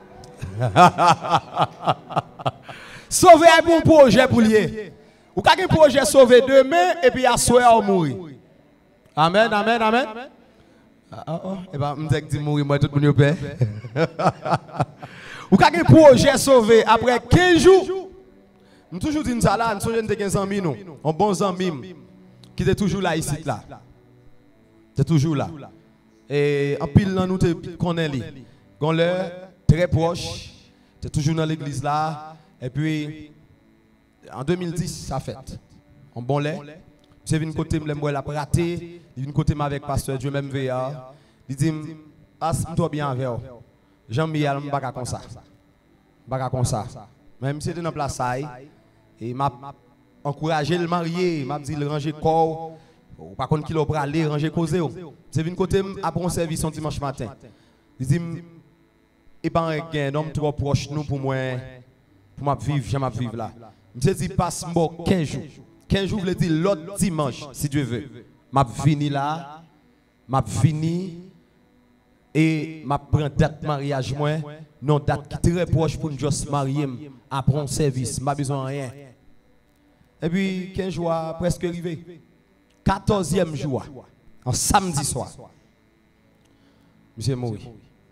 Sauver un bon projet pour lier. Ou quand un projet sauvé demain et puis à soir on mourir. Amen, amen, amen. Ah oh, et ben me dit mourir moi tout le monde paix. Ou quand un projet sauvé après quinze jours. Nous toujours dit ça là, nous sommes quinze amis nous, un bon ami qui était toujours là ici là. C'est toujours là. Et en pile là nous te connaît lui. Gon l'heure très proche, c'est toujours dans l'église là. Et puis, en deux mille dix, ça fait. En bon lait. J'ai vu une côté, je l'ai raté. Il vient côté avec pasteur Dieu même V A. Il dit, passe-toi bien avec eux. Jean-Michel, je ne suis pas comme ça. Je ne suis pas comme ça. Même si c'était dans la place, il m'a encouragé le marier. Il m'a dit, le ranger corps. Par contre, qu'il a aller ranger causé. J'ai vu une côté, après un service, un dimanche matin. Il dit, et pas un homme trop proche nous pour moi pour ma vivre j'aime vivre là. Je dit passe moi quinze jours. quinze jours veut dire l'autre dimanche si Dieu veut. M'a vini là, m'a vini et m'a prend date mariage moi, non date qui très proche pour nous juste marier après un service, m'a besoin de rien. Et puis quinze jours presque arrivé. quatorzième jour en samedi soir. Monsieur mourir.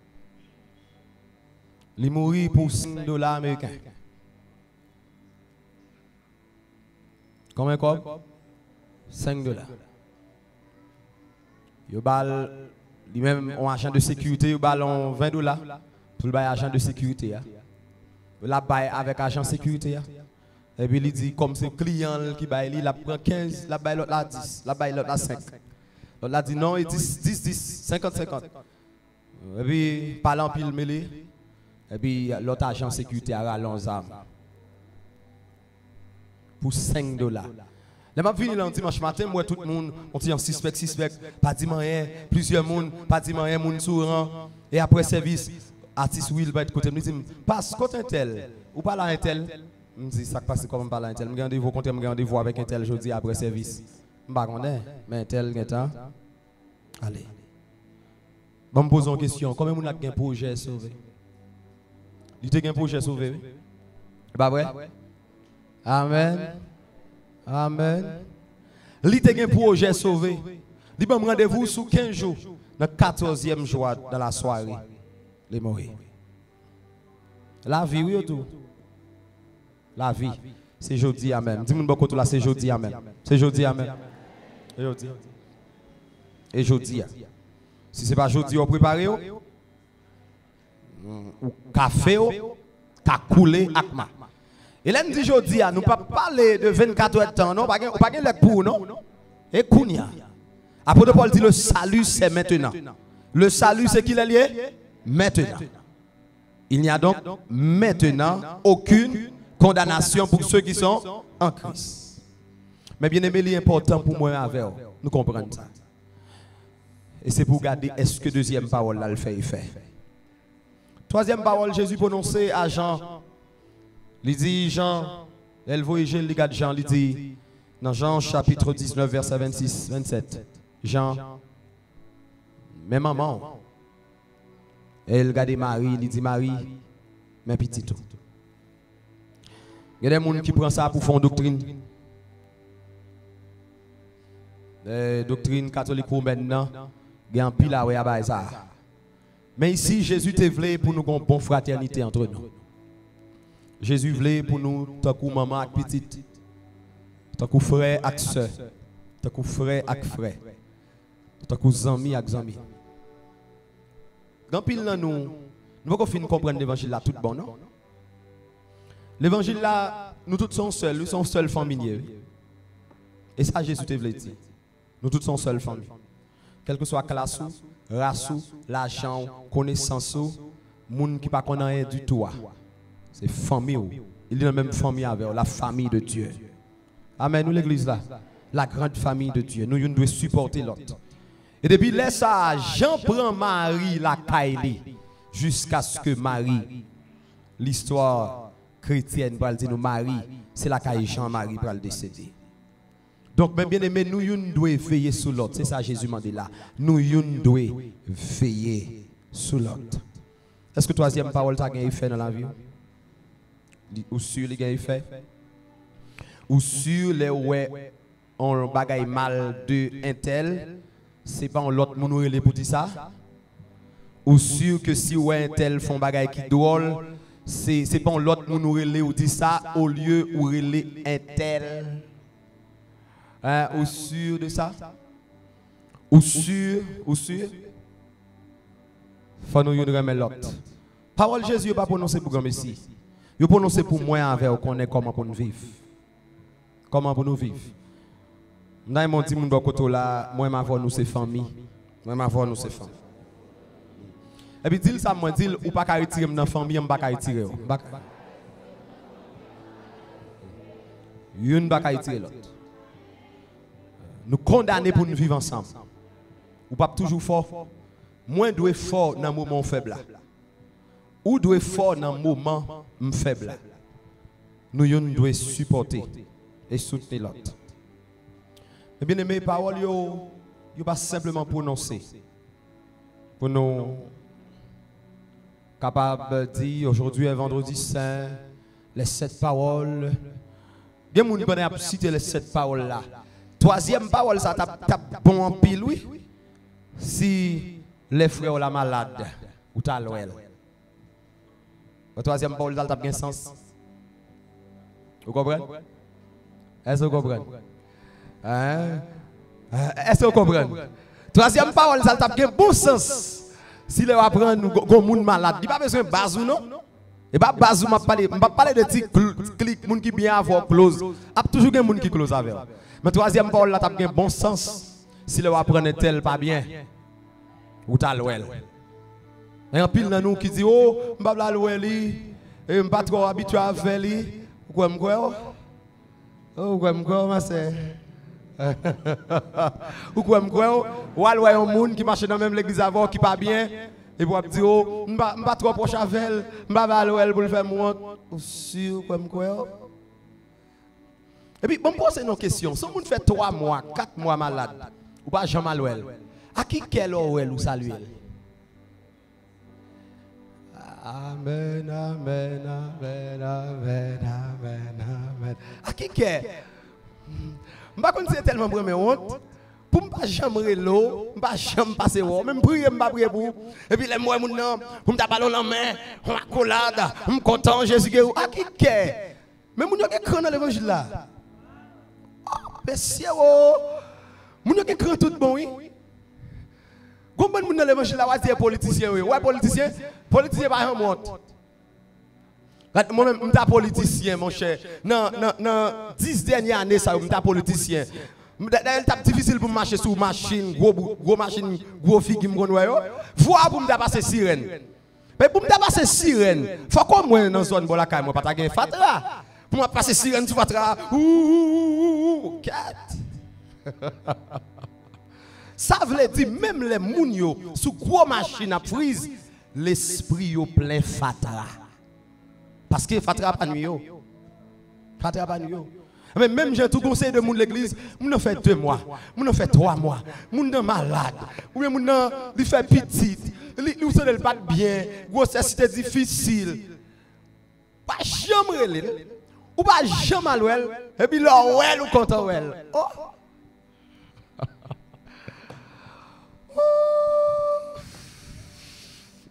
Il mourit pour cinq dollars américains. Combien comme cinq dollars. Il y a lui-même un agent de sécurité, il y a vingt dollars pour le agent de sécurité. Il y a avec agent de sécurité. Et puis il dit, comme c'est client qui baille, il prend quinze, il baille l'autre dix, il baille l'autre cinq. L'autre a dit non, il dit dix, dix, cinquante, cinquante. Et puis, parlant pile mêlé. Et puis l'autre agent de sécurité a rallongé pour cinq dollars. Les m'a fini le dimanche matin, moi tout le monde, on dit en suspect, suspect, pas dit rien, plusieurs monde, pas dit rien, monde sourant. Et après service, artiste Will va être côté, me dit passe côté un tel, ou pas là un tel. Me dit ça passe comme pas là un tel, me rendez-vous compter, me rendez-vous avec un tel jeudi après service. Je pas connais, mais un tel temps. Allez. Bon me poser une question, combien de monde a un projet sauvé? Il y a un projet sauvé. Pas vrai? Amen. Amen. Il y a un projet sauvé. Il y a un rendez-vous sous quinze jours. Dans le quatorzième jour dans la soirée. Les morts. La vie, oui, tout. La vie. C'est jeudi, amen. Dis-moi beaucoup là, c'est jeudi, amen. C'est jeudi, amen. Et jeudi. Et jeudi. Si ce n'est pas jeudi, on prépare. Ou café ou ka coulé akma. Et là nous dit jodi nous ne pas parler de vingt-quatre heures de temps non, pas pas le pour non. Et kounya. Apôtre Paul dit le salut c'est maintenant. Le salut c'est qu'il est lié maintenant. Il n'y a donc maintenant aucune condamnation pour ceux qui sont en Christ. Mais bien aimé, il est important pour moi avec vous. Nous comprenons ça. Et c'est pour garder est-ce que deuxième parole là le fait effet. Troisième parole, Jésus prononcé à Jean. Il dit, Jean, elle voyage, il regarde Jean, il dit, dans Jean chapitre dix-neuf, verset vingt-six, vingt-sept, Jean, mais maman, elle regarde Marie, il dit, Marie, mais petit tout. Il y a des gens qui prennent ça pour faire une doctrine. La doctrine catholique maintenant, Il y a un pile à ouais ça. Mais ici, Jésus te voulait pour nous une bonne fraternité entre nous. Jésus voulait pour nous, tant que maman et petite, tant que frère et soeur, tant que frère et frère, tant que amis et amis. Grand pile dans nous, nous pouvons finir comprendre l'évangile là tout bon, non? L'évangile là, nous tous sommes seuls, nous sommes seuls familles. Et ça, Jésus te voulait dire. Nous tous sommes seuls familles. Quelle que soit la classe, race, l'argent, connaissance, monde qui pas connaît rien du tout. C'est famille. Il est dans la même famille avec la famille de Dieu. Amen. Nous l'église là, la grande famille de Dieu. Nous nous devons supporter l'autre. Et depuis là ça, Jean prend Marie la Kaili jusqu'à ce que Marie, l'histoire chrétienne pour dire nous Marie, c'est la Kaili Jean-Marie pour le décéder. Donc, mes bien-aimés, nous devons veiller sur l'autre. C'est ça Jésus m'a dit là. Nous devons veiller sur l'autre. Est-ce que la troisième parole tu as gagné fait dans la vie? Ou sur les gagné fait? Ou sur les ouais, on bagaille mal de un tel, c'est pas l'autre moun relé pour dire ça? Ou sûr que si ouais un tel font bagaille qui drôle, c'est c'est pas l'autre moun relé ou dit ça au lieu où relé un tel? Hein, ou sûr de ça? Ou sûr, ou sûr? Faut nous remettre l'autre. Parole Jésus n'est pas prononcée pour grand Messie. Il est prononcé pour moi avec qu'on est comment pour nous vivre. Comment pour nous vivre. Dans mon petit monde côté là, moi ma voix nous c'est famille. Moi ma voix nous c'est famille. Et puis dit ça moi dit ou pas retirer dans famille, on pas retirer. Une pas retirer l'autre. Nous condamner pour nous vivre ensemble. Ou pas toujours fort. Moins doit fort dans le moment faible. Ou doit fort dans le moment faible. Nous devons supporter et soutenir l'autre. Et bien aimé, paroles yo, yo pas simplement prononcées. Pour nous capables de dire aujourd'hui est vendredi saint, les sept paroles. Bien moun connaît à citer les sept paroles là. Troisième parole, ça t'a bon en pile, oui. Si les frères ont la malade, ou t'as l'ouel. La troisième parole, ça t'a bien sens. Vous comprenez? Est-ce que vous comprenez? Hein? Est-ce que vous comprenez? Troisième parole, ça t'a bien bon sens. Si les apprend nous, gon moun malade, il n'y a pas besoin de bazou, non? Et pas bazou, je parler, je parler de petits clics, moun qui bien avoir close. Il y a toujours des moun qui close avec. Mais troisième parole là, tu as bien bon sens. Si le apprendre tel pas bien, ou t'as l'ouel. Et un pile dans nous qui dit oh, m'pa la l'ouel et m'pa trop habitué à faire li. Ou quoi m'kwa? Oh, quoi m'kwa ma c'est. Ou quoi m'kwa? Ou al un monde qui marche dans même l'église avant qui pas bien et pour dire oh, m'pa m'pa trop proche avec elle, m'pa la l'ouel pour le faire moi. Ou sûr quoi m'kwa? Et puis, bon, pose une question. Si on fait trois mois, quatre mois malade, ou pas jamais mal, à qui quel ouel ou saluer? Amen, amen, amen, amen, amen, amen. À qui quel? Je ne sais pas si c'est tellement premier honte. Pour ne pas jamais l'eau, je ne pas jamais passer l'eau. Même prier, je ne pas prier pour. Et puis, les mots, pour me taper dans la main, on a collade, je suis content, Jésus. À qui quel? Mais je ne sais pas dans l'évangile là. Mais si vous avez écrit tout bon, oui. Comment vous avez l'évangile là, vous êtes politicien, oui. Ouais, politicien, politicien pas un mot. Moi-même, je suis politicien, mon cher. Dans les dix dernières années, je suis politicien. C'est difficile pour marcher sur machine, gros, gros machine, gros fille qui me connaît. Voir pour me passer sirène. Mais pour me passer sirène, il faut que moi dans la zone de la caille, moi pas gagner fatra. Pour me passer sirène sur fatra. Ouh, cat. Ça veut dire même les mounio sous gros machine à prise, l'esprit yo plein fatra. Parce que fatra pas nuit yo. Fatra pas nuit yo. Mais même j'ai tout conseil de mon l'église, mon fait deux mois, mon fait trois mois, mon est malade, ou bien mon il fait petit, il ou ne pas bien, grossesse c'est difficile. Pas jamais ou pas jamais l'ouel, et puis là ouel ou content ouel. Oh.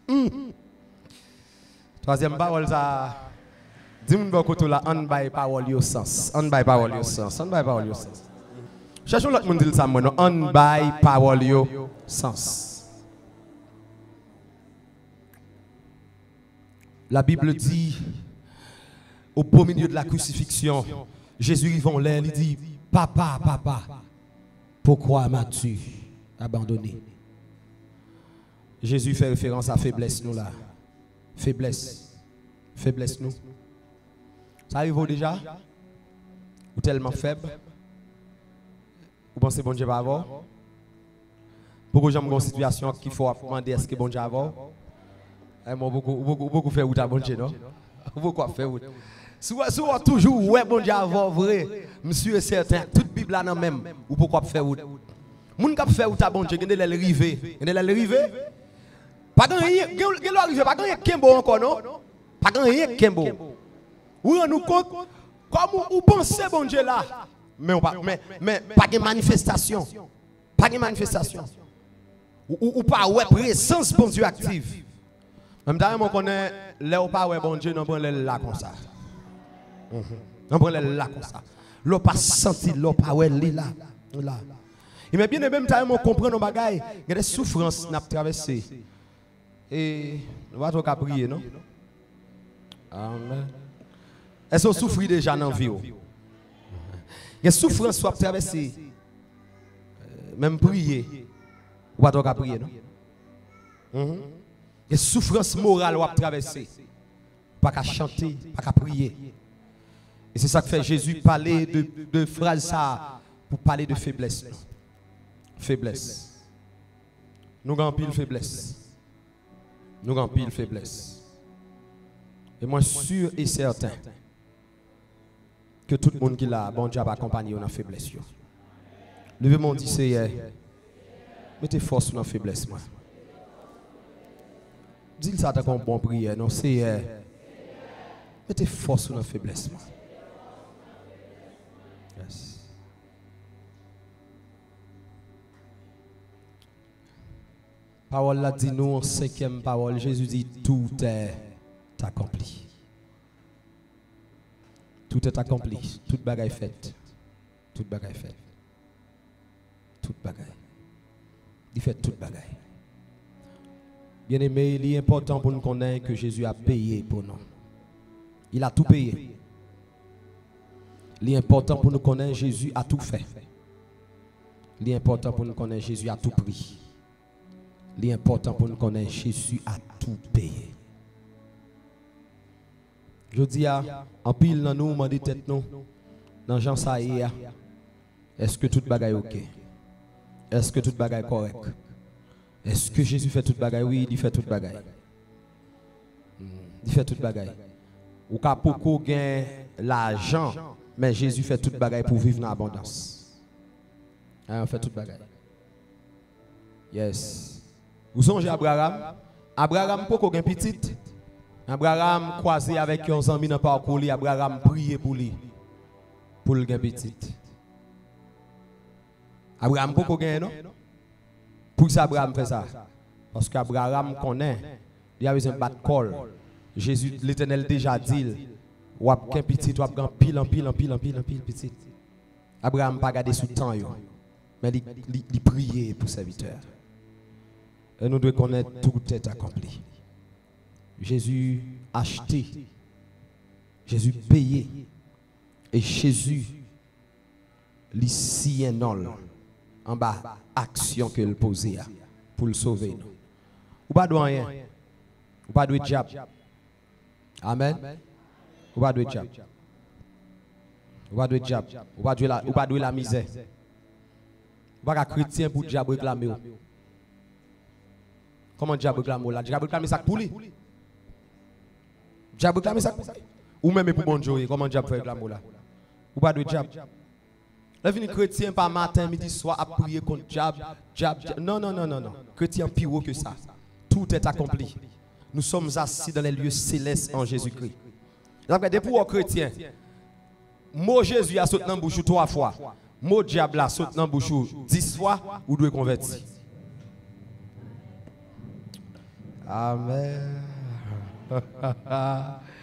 Mm. Troisième parole, ça. Dis-moi que la on by parole yo sens. On by parole yo sens. On by parole yo sens. Cherchons l'autre monde dit ça moi non. On by parole yo sens. La Bible dit au beau milieu de la crucifixion, Jésus rivant l'air, il dit papa, papa, pourquoi m'as-tu abandonné? Jésus fait référence à faiblesse nous là. Faiblesse. Faiblesse nous. Ça arrive déjà? Ou tellement faible? Vous pensez bon Dieu va avoir? Beaucoup j'aime une situation qu'il faut demander est-ce que bon Dieu va avoir? Et moi beaucoup beaucoup beaucoup faire ou ta bon Dieu non? Beaucoup faire ou. Souvent toujours ouais bon Dieu va avoir vrai. Monsieur est certain toute Bible là même ou pourquoi faire ou. Moun k'ap faire ou ta bon Dieu gende les river, gende les river. Pas grand rien, gende arriver pas grand rien kembo encore non? Pas grand rien kembo. Ou on nous compte comme ou pensez bon Dieu là. Mais on pas mais mais pas de manifestation. Pas de manifestation. Ou ou pas ouais présence bon Dieu active. Même d'ailleurs on connaît là ou pas ouais bon Dieu non prend là comme ça. On prend là comme ça. L'on pas senti l'on pas ouais là là. Et mais bien même temps on comprend nos bagailles, il y a des souffrances n'a traversé. Et on va trop prier non? Amen. Est-ce qu'on souffre déjà dans la vie? Il y a souffrance soit traversée. Même prier. On va trop prier non? Il y a souffrance morale ou à traverser. Pas qu'à chanter, pas qu'à prier. Et c'est ça que fait Jésus parler de, de phrases ça pour parler de faiblesse. Faiblesse. Nous avons pile faiblesse. Nous avons pile faiblesse. Et moi sûr et certain que tout le monde qui l'a, bon Dieu va accompagner dans la faiblesse. Levez mon dit c'est mettez force dans la faiblesse moi. Dis ça t'as comme bon prière non c'est mettez force dans la faiblesse moi. Yes. Parole là dit nous en cinquième parole Jésus dit tout est accompli. Tout est accompli, toute bagaille faite. Toute bagaille faite. Toute bagaille. Il fait toute bagaille. Bien aimé, il est important pour nous connaître que Jésus a payé pour nous. Il a tout payé. Il est important pour nous connaître que Jésus a tout fait. Il est important pour nous connaître que Jésus a tout pris. Il est important pour nous connaître que Jésus a tout payé. Je dis à en pile dans nous, demandez tête nous, dans Jean Saïa, est-ce que toute bagaille est ok? Est-ce que toute bagaille est correct? Est-ce que Jésus fait toute bagaille? Oui, il fait toute bagaille. Il fait toute bagaille. Ou ka poko gain l'argent, mais Jésus fait toute bagaille pour vivre dans l'abondance. On fait toute bagaille. Yes. Vous songez Abraham? Abraham poko gain petite. Abraham croisé avec un ami dans le parcours, Abraham prié pour lui, pour le gain petit. Abraham peut gagner non? Pour ça Abraham fait ça? Parce qu'Abraham connaît, il y a besoin de battre col. Jésus, l'Éternel déjà dit, ou a qu'un petit, ou a qu'un pile, en pile, en pile, en pile, en pile, petit. Abraham n'a pas gardé sous temps, mais il priait pour serviteur. Et nous devons connaître tout est accompli. Jésus acheté, Jésus payé, et Jésus l'ici un ol en bas action que le posait pour le sauver. Ou pas de rien, ou pas de diable. Amen. Ou pas de diable. Ou pas de diable. Ou pas de la, ou pas de la misère. Ou pas de chrétien pour diable réclamer. Comment diable réclame là? Diable réclame ça pour lui. Diable réclame ça. Ou même pour bon Dieu, comment diable fait réclamer là? Ou pas de diable. La vie chrétien par matin, midi, soir à prier contre diable, diable, diable. Non, non, non, non, non. Chrétien pire que ça. Tout est accompli. Nous sommes assis dans les lieux célestes en Jésus-Christ. Regardez pour un chrétien, mot Jésus a sauté dans la bouche trois fois. Mot diable a sauté dans la bouche dix fois, ou doit convertir. Amen.